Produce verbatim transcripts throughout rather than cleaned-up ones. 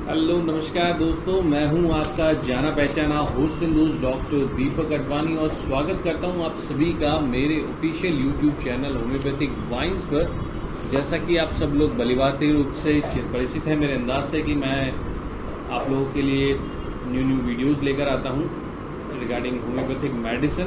Hello नमस्कार दोस्तों, मैं हूं आपका जाना पहचाना होस्ट इन दोस्त डॉक्टर दीपक अडवाणी और स्वागत करता हूं आप सभी का मेरे official YouTube channel homeopathic wines पर। जैसा कि आप सब लोग भलीभांति रूप से परिचित हैं मेरे अंदाज से कि मैं आप लोगों के लिए न्यू न्यू वीडियोस लेकर आता हूं regarding homeopathic medicine,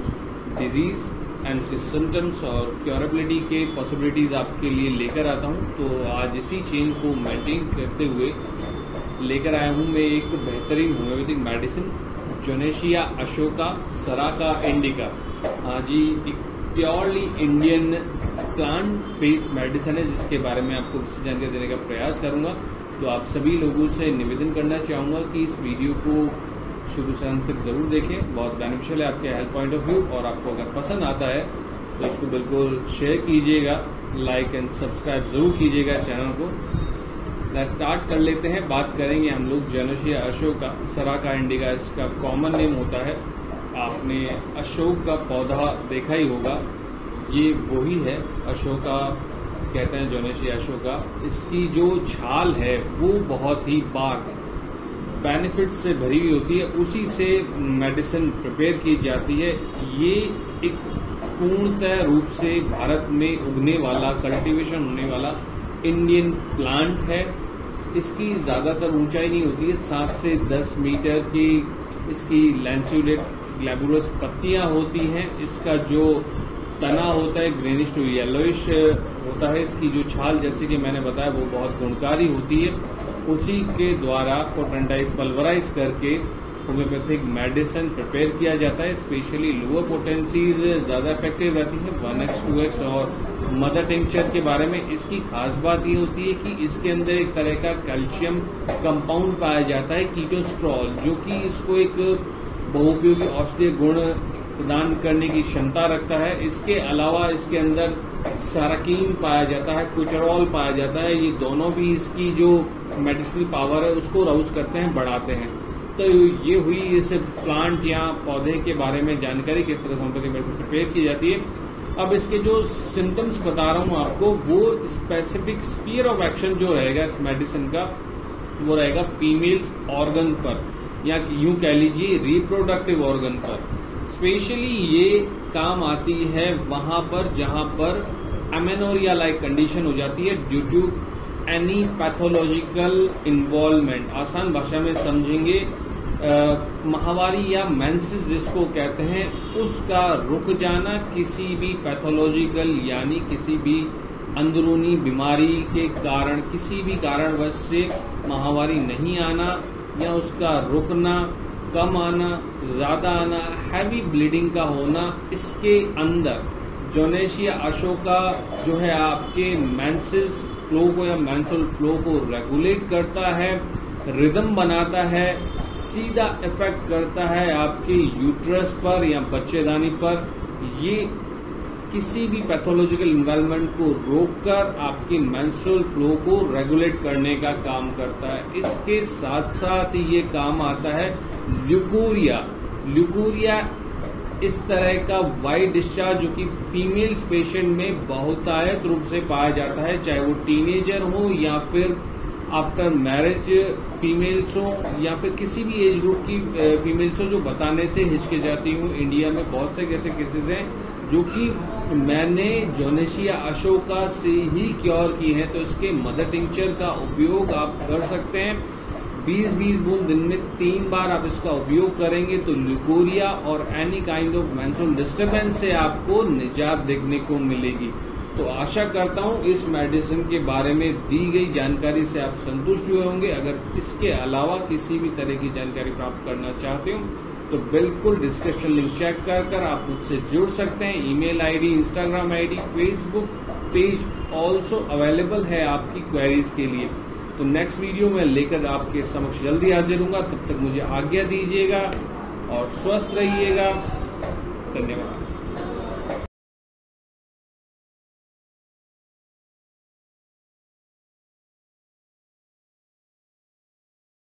disease and उसके सिम्टम्स और क्योरेबिलिटी के पॉसिबिलिटीज आपके लिए लेकर आता हूं। तो आज इसी चेन को मेंटेन करते हुए लेकर आया हूं मैं एक बेहतरीन homeopathic medicine, Jonesia asoka saraca indica. हाँ जी, एक purely Indian plant based medicine है जिसके बारे में आपको किसी जानकारी देने का प्रयास करूंगा। तो आप सभी लोगों से निवेदन करना चाहूंगा कि इस वीडियो को शुरू से अंत तक जरूर देखें, बहुत बेनिफिशियल है आपके हेल्थ पॉइंट ऑफ व्यू। और आपको अगर पसंद आता है तो इसको बिल्कुल शेयर कीजिएगा, लाइक एंड सब्सक्राइब जरूर कीजिएगा चैनल को। स्टार्ट कर लेते हैं। बात करेंगे हम लोग जोनेशिया अशोका सराका इंडिका, इसका कॉमन नेम होता है। आपने अशोक का पौधा देखा ही होगा, ये वही है, अशोका कहते हैं जोनेशिया अशोका। इसकी जो छाल है वो बहुत ही बाग बेनिफिट से भरी हुई होती है, उसी से मेडिसिन प्रिपेयर की जाती है। ये एक पूर्णतः रूप से भारत में उगने वाला, कल्टीवेशन होने वाला इंडियन प्लांट है। इसकी ज्यादातर ऊंचाई नहीं होती है, सात से दस मीटर की इसकी लैंसुलेट ग्लैबुलस पत्तियां होती हैं। इसका जो तना होता है ग्रीनिश टू येलोइश होता है। इसकी जो छाल, जैसे कि मैंने बताया, वो बहुत गुणकारी होती है। उसी के द्वारा पोटेंटाइज पल्वराइज करके होम्योपैथिक मेडिसिन प्रिपेयर किया जाता है। स्पेशली लोअर पोटेंसीज ज्यादा इफेक्टिव रहती है, वन एक्स टू एक्स और मदर टिंचर के बारे में इसकी खास बात ये होती है कि इसके अंदर एक तरह का कैल्शियम कंपाउंड पाया जाता है, कीटोस्ट्रॉल, जो कि इसको एक बहुउपयोगी औषधीय गुण प्रदान करने की क्षमता रखता है। इसके अलावा इसके अंदर साराकीन पाया जाता है, क्विटरॉल पाया जाता है। ये दोनों भी इसकी जो मेडिसिनल पावर है उसको राउज करते हैं, बढ़ाते हैं। तो ये हुई इस प्लांट या पौधे के बारे में जानकारी, किस तरह से होम्योपैथिक मेडिसिन प्रिपेयर की जाती है। अब इसके जो सिम्टम्स बता रहा हूं आपको, वो स्पेसिफिक स्फीयर ऑफ एक्शन जो रहेगा इस मेडिसिन का, वो रहेगा फीमेल्स ऑर्गन पर, या यूं कह लीजिए रिप्रोडक्टिव ऑर्गन पर। स्पेशली ये काम आती है वहां पर जहां पर एमेनोरिया लाइक कंडीशन हो जाती है due to any pathological involvement. आसान भाषा में समझेंगे, माहवारी या मेंसेस जिसको कहते हैं, उसका रुक जाना किसी भी पैथोलॉजिकल यानी किसी भी अंदरूनी बीमारी के कारण, किसी भी कारणवश से माहवारी नहीं आना या उसका रुकना, कम आना, ज्यादा आना, हैवी ब्लीडिंग का होना, इसके अंदर जोनेशिया अशोका जो है आपके मेंसेस फ्लो को या मेंस्ट्रुअल फ्लो को रेगुलेट करता है, रिदम बनाता है, सीधा इफेक्ट करता है आपके यूट्रस पर या बच्चेदानी पर। ये किसी भी पैथोलॉजिकल इन्वायरमेंट को रोककर आपकी मेंस्ट्रुअल फ्लो को रेगुलेट करने का काम करता है। इसके साथ साथ ये काम आता है ल्यूकोरिया। ल्यूकोरिया इस तरह का वाइट डिस्चार्ज जो कि फीमेल्स पेशेंट में बहुतायत रूप से पाया जाता है, चाहे वो टीनेजर हो या फिर आफ्टर मैरिज फीमेल्स हो या फिर किसी भी एज ग्रुप की फीमेल्स हो जो बताने से हिचकिचाती हूँ। इंडिया में बहुत से ऐसे केसेस हैं जो कि मैंने जोनेशिया अशोका से ही क्योर की है। तो इसके मदर टिंचर का उपयोग आप कर सकते हैं। बीस बीस बूंद दिन में तीन बार आप इसका उपयोग करेंगे तो ल्यूकोरिया और any kind of menstrual disturbance से आपको निजात देखने को मिलेगी। तो आशा करता हूं इस मेडिसिन के बारे में दी गई जानकारी से आप संतुष्ट हुए होंगे। अगर इसके अलावा किसी भी तरह की जानकारी प्राप्त करना चाहते हो तो बिल्कुल डिस्क्रिप्शन लिंक चेक कर कर आप मुझसे जुड़ सकते हैं। Email ID, Instagram ID, Facebook page also available है आपकी क्वेरीज के लिए। तो नेक्स्ट वीडियो में लेकर आपके समक्ष जल्दी हाजिर हूंगा। तब तक मुझे आज्ञा दीजिएगा और स्वस्थ रहिएगा। धन्यवाद।